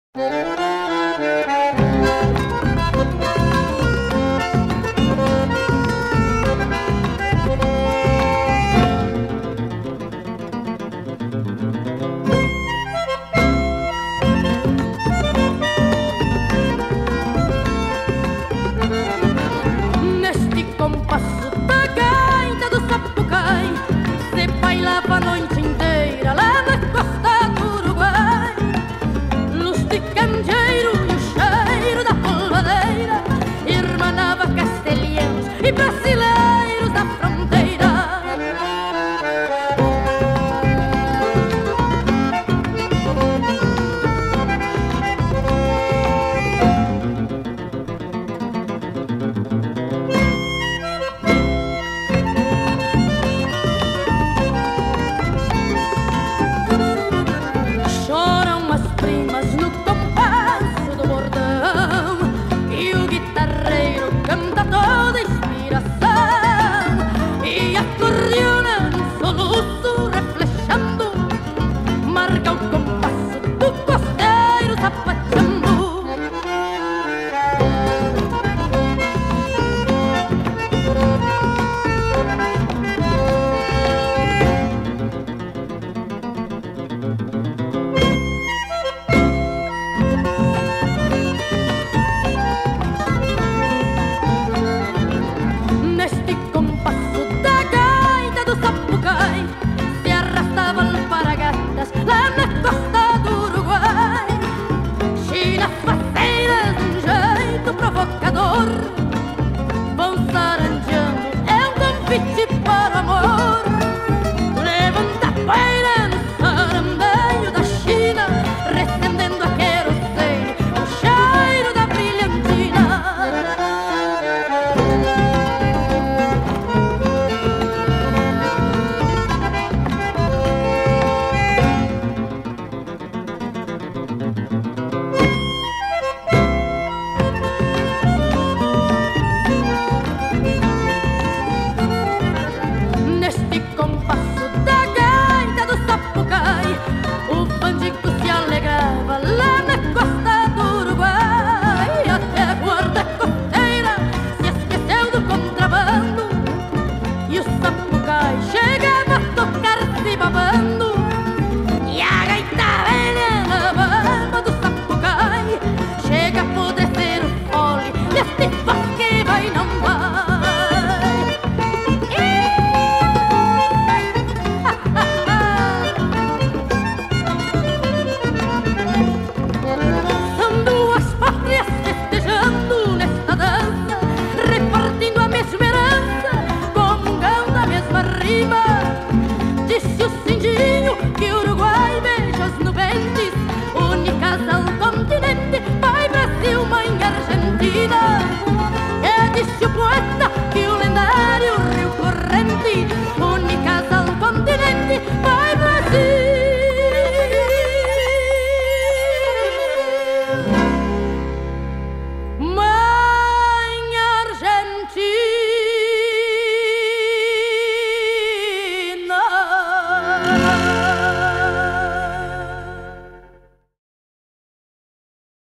Neste compasso da gaita do Sapucai se bailava a noite inteira lá na costa do Uruguai. Luz de candeeiro e o cheiro da polvadeira irmanava castelhanos e brasileiros da fronteira. Choram as primas no compasso do bordão e o guitarreiro canta toda inspiração, e a cordiona num soluço reflexando marca o compasso do costeiro sapateando. Neste compasso da gaita do Sapucai se arrastava alpargatas lá na costa do Uruguai. Chinas faceiras de um jeito provocador vão saranjando, é um convite para o amor. Levanta a poeira no sarambeio da China, recendendo a querosene o cheiro da brilhantina. Neste compasso da gaita do Sapucai o bandido se alegrava lá na costa do Uruguai. Até a guarda costeira se esqueceu do contrabando e o Sapucai chegava a tocar-se babando. E a gaita velha na barba do Sapucai chega a poder ser o fole deste faz que vai e não vai. São duas pátrias festejando nesta dança, repartindo a mesma herança, comungando a mesma rima. Disse o Cindy